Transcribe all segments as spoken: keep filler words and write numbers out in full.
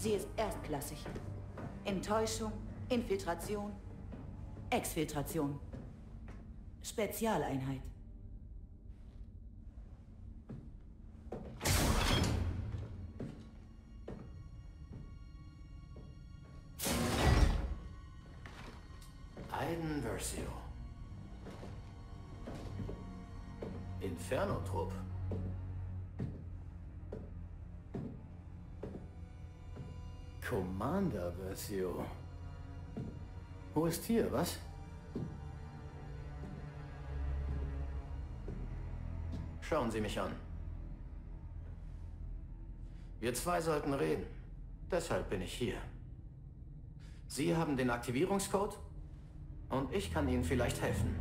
Sie ist erstklassig. Enttäuschung, Infiltration, Exfiltration. Spezialeinheit. Aiden Versio. Inferno-Trupp. Commander Versio. Wo ist hier, was? Schauen Sie mich an. Wir zwei sollten reden. Deshalb bin ich hier. Sie haben den Aktivierungscode und ich kann Ihnen vielleicht helfen.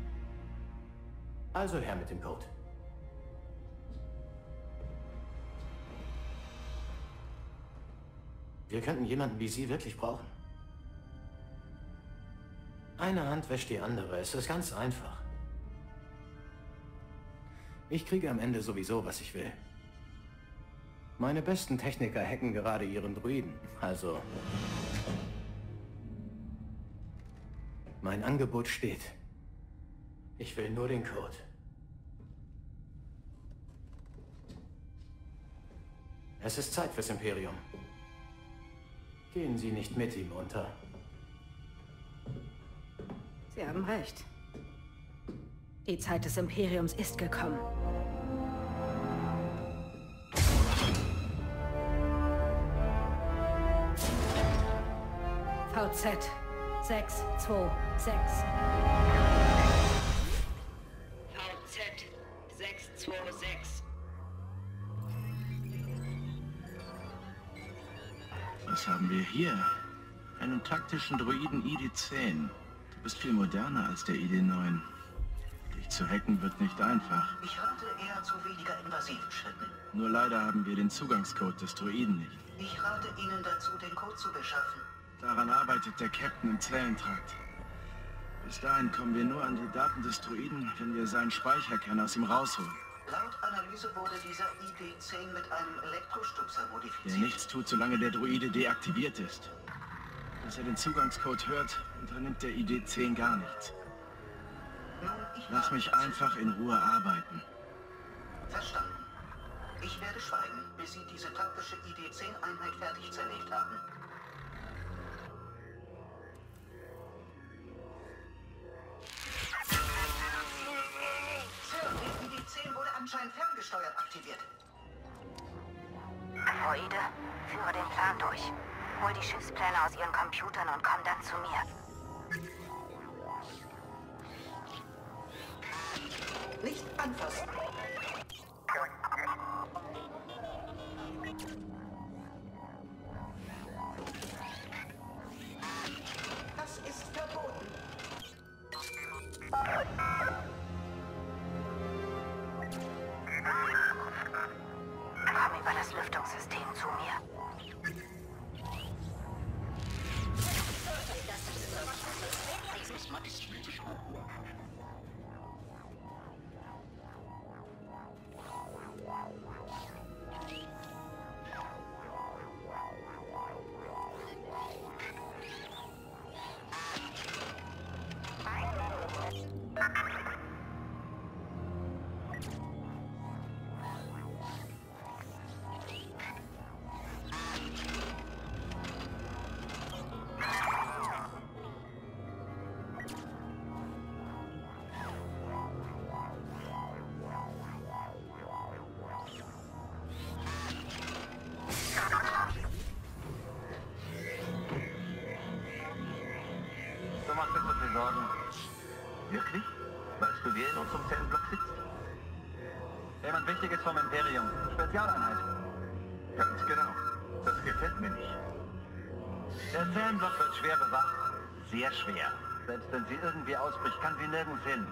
Also her mit dem Code. Wir könnten jemanden wie Sie wirklich brauchen. Eine Hand wäscht die andere. Es ist ganz einfach. Ich kriege am Ende sowieso, was ich will. Meine besten Techniker hacken gerade ihren Druiden. Also... Mein Angebot steht. Ich will nur den Code. Es ist Zeit fürs Imperium. Gehen Sie nicht mit ihm unter. Sie haben recht. Die Zeit des Imperiums ist gekommen. V Z sechs zwei sechs. V Z sechs zwei sechs. Was haben wir hier? Einen taktischen Droiden I D zehn. Du bist viel moderner als der I D neun. Dich zu hacken wird nicht einfach. Ich rate eher zu weniger invasiven Schritten. Nur leider haben wir den Zugangscode des Droiden nicht. Ich rate Ihnen dazu, den Code zu beschaffen. Daran arbeitet der Captain im Zellentrakt. Bis dahin kommen wir nur an die Daten des Droiden, wenn wir seinen Speicherkern aus ihm rausholen. Laut Analyse wurde dieser I D zehn mit einem Elektrostupser modifiziert. Der nichts tut, solange der Droide deaktiviert ist. Bis er den Zugangscode hört, unternimmt der I D zehn gar nichts. Nun, ich Lass mich einfach in Ruhe arbeiten. Verstanden. Ich werde schweigen, bis Sie diese taktische I D zehn Einheit fertig zerlegt haben. Sir, die I D zehn wurde anscheinend ferngesteuert aktiviert. Androide, führe den Plan durch. Hol die Schiffspläne aus ihren Computern und komm dann zu mir. Nicht anfassen. Das ist verboten. Komm über das Lüftungssystem zu mir. Du machst dir so viel Sorgen. Wirklich? Weißt du, wer in unserem Zellenblock sitzt? Jemand Wichtiges vom Imperium. Spezialeinheit. Ganz genau. Das gefällt mir nicht. Der Zellenblock wird schwer bewacht. Sehr schwer. Selbst wenn sie irgendwie ausbricht, kann sie nirgends hin.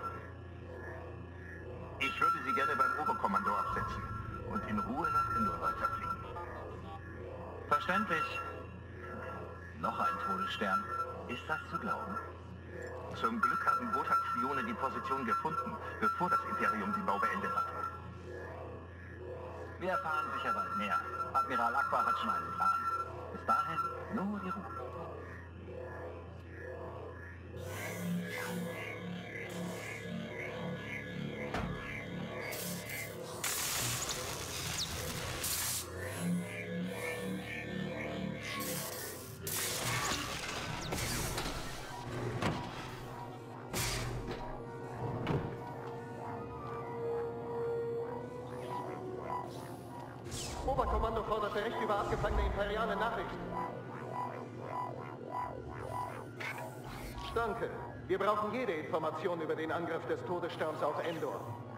Ich würde sie gerne beim Oberkommando absetzen und in Ruhe nach Endor weiterfliegen. Verständlich. Noch ein Todesstern. Ist das zu glauben? Zum Glück haben Botak-Spione die Position gefunden, bevor das Imperium den Bau beendet hat. Wir erfahren sicher bald mehr. Admiral Akbar hat schon einen Plan. Es Bis dahin nur die Ruhe. Oberkommando fordert Bericht über abgefangene imperiale Nachrichten. Danke. Wir brauchen jede Information über den Angriff des Todessterns auf Endor.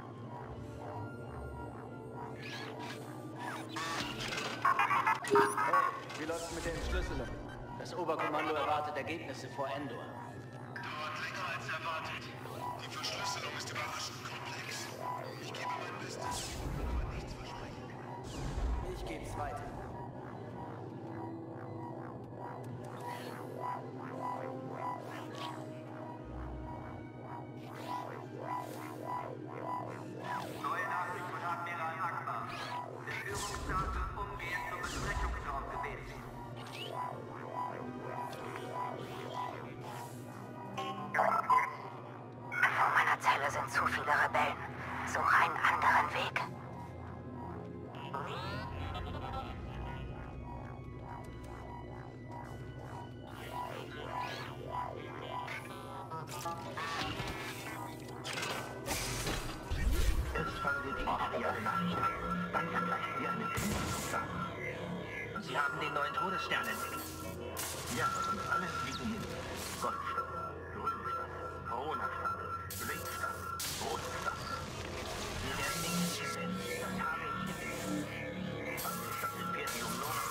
Hey, wie läuft's mit der Entschlüsselung? Das Oberkommando erwartet Ergebnisse vor Endor. Dauert länger als erwartet. Die Verschlüsselung ist überraschend komplex. Ich gebe mein Bestes, aber nichts versprechen. Ich geb's weiter. Neue Nachricht von Admiral Akbar. Der Führungsstab wird umgehend zum Besprechungsraum gebeten. Vor meiner Zelle sind zu viele Rebellen. Suche einen anderen Weg. Erst fangen wir die imperiale Nachricht an. Dann vergleichen wir eine Kriegszugsache. Und Sie haben den neuen Todesstern entdeckt. Ja, und alle fliegen hin. Goldstadt, Grünstadt, Corona-Stadt, Blinkstadt, Rotstadt. Wir werden nicht gesehen. Das habe ich gesehen. Was ist das Imperium nur noch?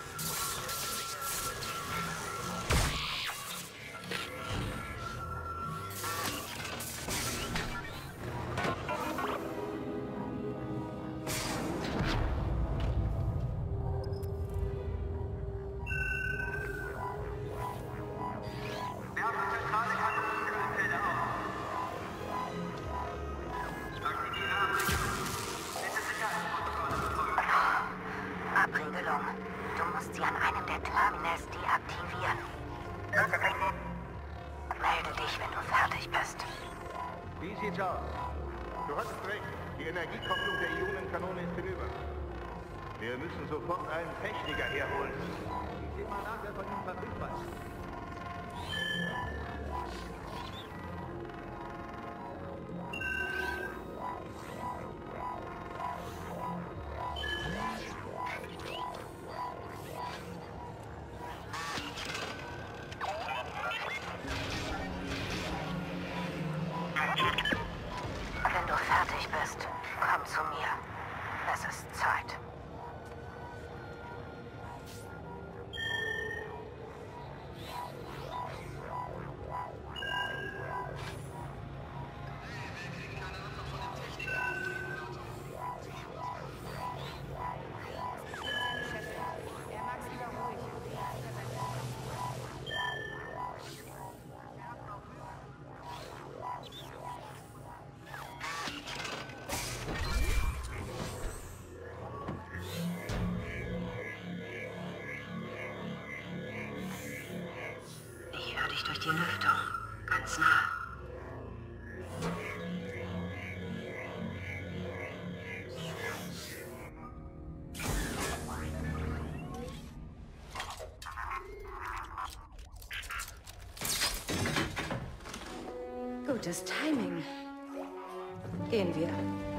Abriegelung. Du musst sie an einem der Terminals deaktivieren. Melde dich, wenn du fertig bist. Wie sieht's aus? Du hast recht. Die Energiekopplung der Ionenkanone ist hinüber. Wir müssen sofort einen Techniker herholen. Ich sehe mal nach, wer von ihm verfügbar ist. Wenn du fertig bist, komm zu mir. Es ist Zeit. Ich höre dich durch die Lüftung. Ganz nah. Gutes Timing. Gehen wir.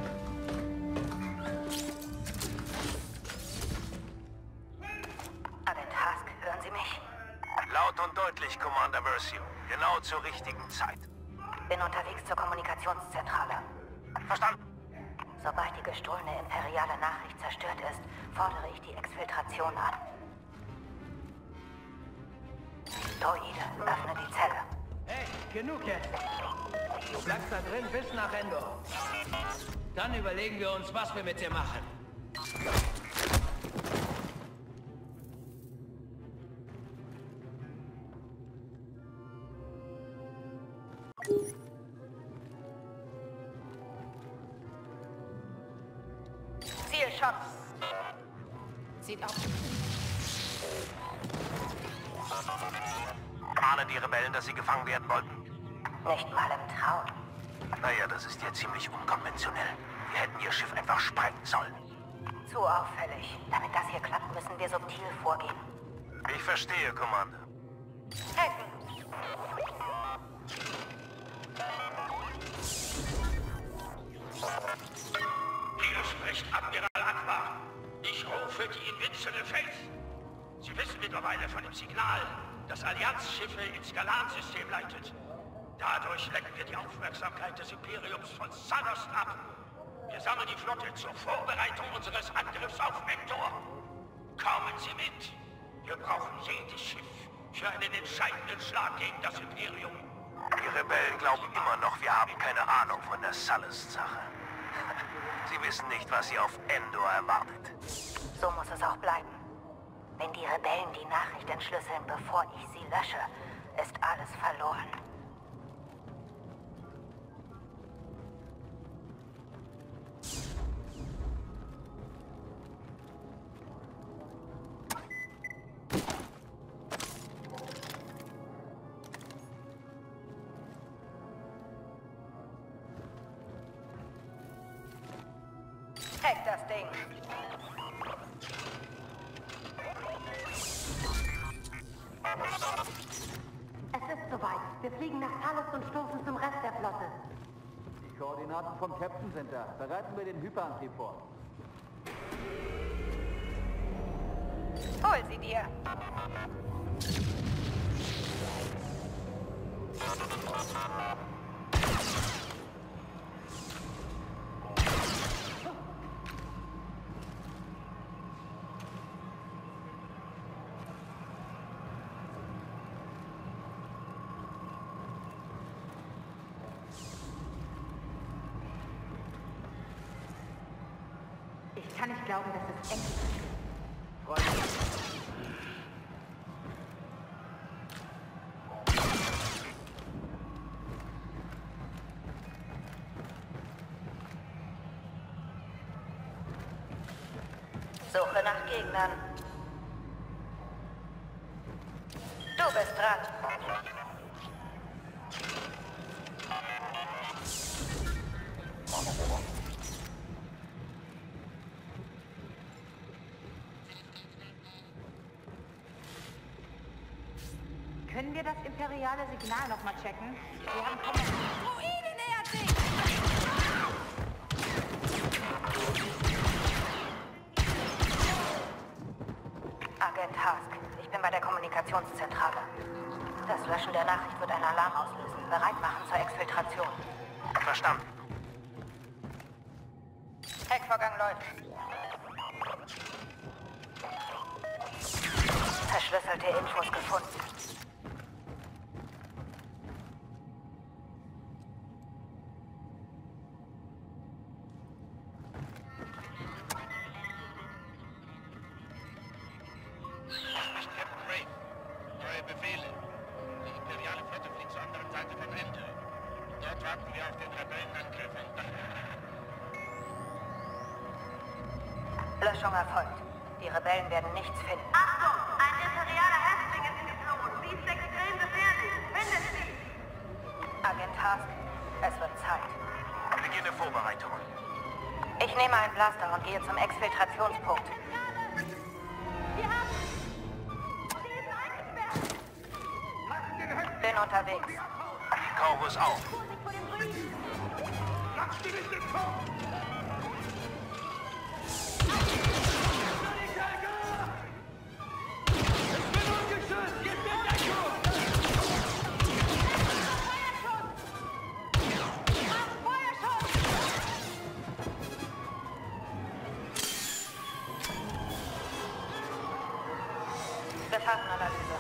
Agent Hask, hören Sie mich? Laut und deutlich, Commander Versio. Genau zur richtigen Zeit. Bin unterwegs zur Kommunikationszentrale. Verstanden. Sobald die gestohlene imperiale Nachricht zerstört ist, fordere ich die Exfiltration an. Droide, öffne die Zelle. Hey, genug jetzt. Du bleibst da drin bis nach Endor. Dann überlegen wir uns, was wir mit dir machen. Ziel schon. Sieht aus. Ahnen die Rebellen, dass sie gefangen werden wollten? Nicht mal im Traum. Naja, das ist ja ziemlich unkonventionell. Wir hätten ihr Schiff einfach sprengen sollen. Zu auffällig. Damit das hier klappt, müssen wir subtil vorgehen. Ich verstehe, Commander. Hacken! Hier spricht Admiral Akbar. Ich rufe die Invincible Faith. Sie wissen mittlerweile von dem Signal, das Allianzschiffe ins Galan-System leitet. Dadurch lenken wir die Aufmerksamkeit des Imperiums von Sanost ab. Wir sammeln die Flotte zur Vorbereitung unseres Angriffs auf Vektor. Kommen Sie mit. Wir brauchen jedes Schiff für einen entscheidenden Schlag gegen das Imperium. Die Rebellen glauben immer noch, wir haben keine Ahnung von der Sullust-Sache. Sie wissen nicht, was sie auf Endor erwartet. So muss es auch bleiben. Wenn die Rebellen die Nachricht entschlüsseln, bevor ich sie lösche, ist alles verloren. Hack das Ding! Es ist soweit. Wir fliegen nach Talos und stoßen zum Rest der Flotte. Die Koordinaten vom Captain sind da. Bereiten wir den Hyperantrieb vor. Hol sie dir! Ich kann nicht glauben, dass es echt ist. Suche nach Gegnern. Du bist dran. Können wir das imperiale Signal noch mal checken? Wir haben kaum... Druide nähert sich! Agent Hask, ich bin bei der Kommunikationszentrale. Das Löschen der Nachricht wird einen Alarm auslösen. Bereit machen zur Exfiltration. Verstanden. Hackvorgang läuft. Verschlüsselte Infos gefunden. Löschung erfolgt. Die Rebellen werden nichts finden. Achtung! Ein imperialer Häftling ist geflohen. Sie ist extrem gefährlich. Findet sie! Agent Hask, es wird Zeit. Beginne Vorbereitungen. Ich nehme einen Blaster und gehe zum Exfiltrationspunkt. Wir haben... Sie ist eingesperrt! Bin unterwegs. Corvus auf. Lass sie nicht entkommen! Gefahrenanalyse.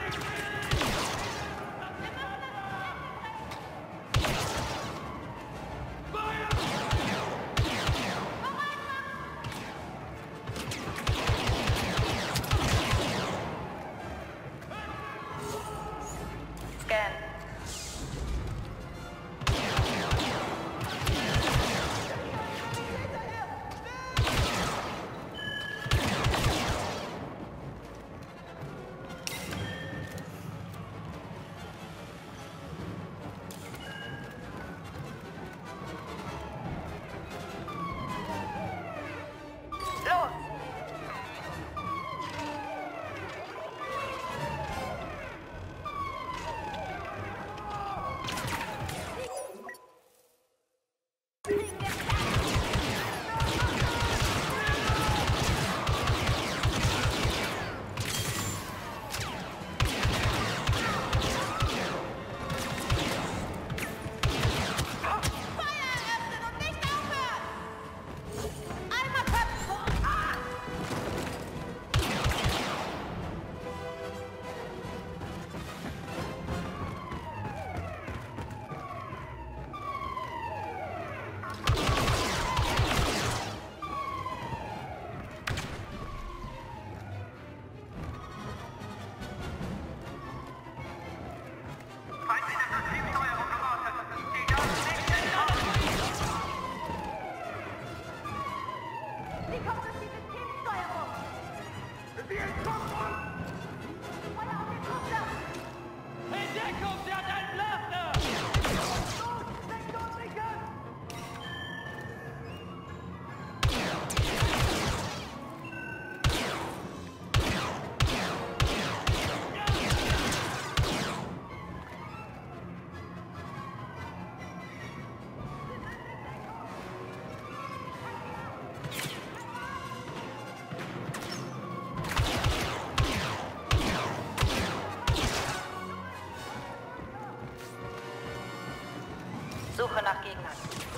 Suche nach Gegnern.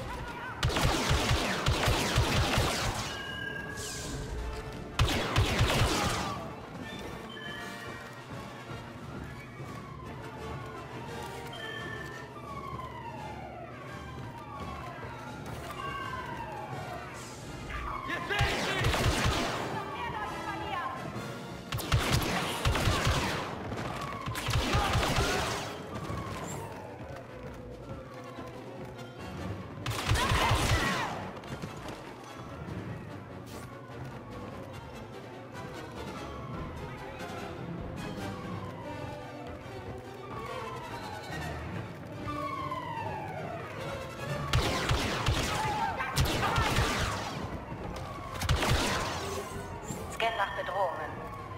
Scan nach Bedrohungen.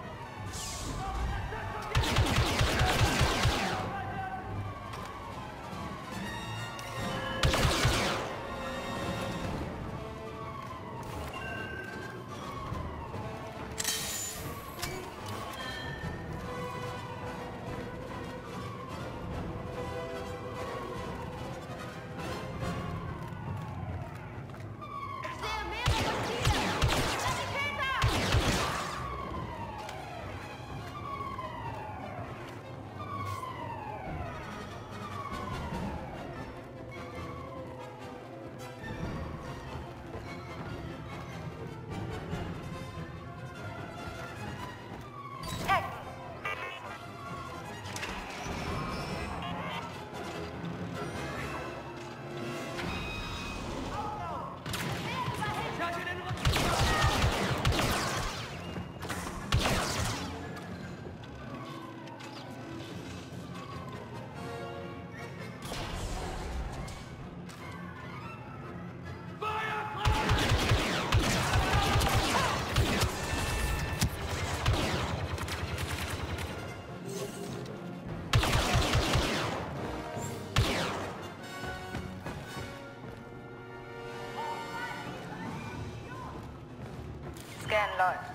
Scan läuft.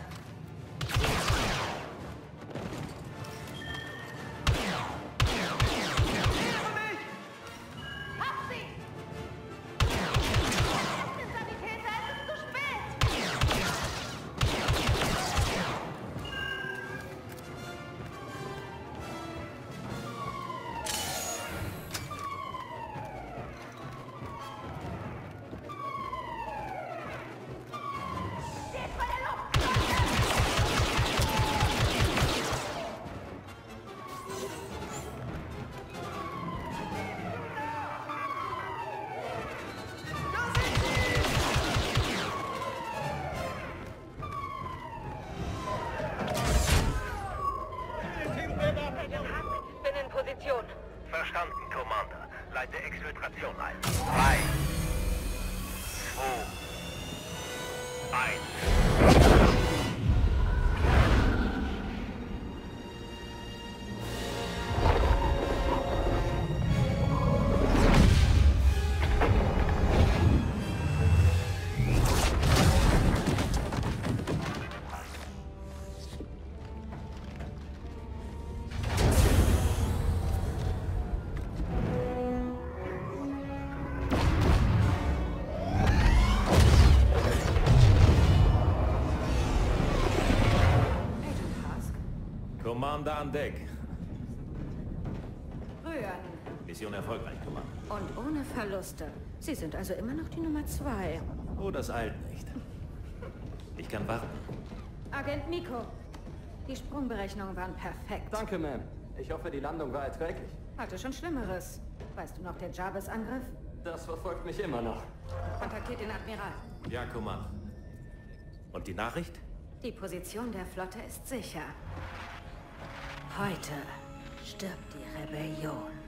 Verstanden, Commander. Leite Exfiltration ein. Drei. Zwei. Eins. Commander an Deck. Rühren. Mission erfolgreich, Commander. Und ohne Verluste. Sie sind also immer noch die Nummer zwei. Oh, das eilt nicht. Ich kann warten. Agent Miko, die Sprungberechnungen waren perfekt. Danke, Ma'am. Ich hoffe, die Landung war erträglich. Hatte schon Schlimmeres. Weißt du noch der Jarvis-Angriff? Das verfolgt mich immer noch. Kontaktiert den Admiral. Ja, Commander. Und die Nachricht? Die Position der Flotte ist sicher. Heute stirbt die Rebellion.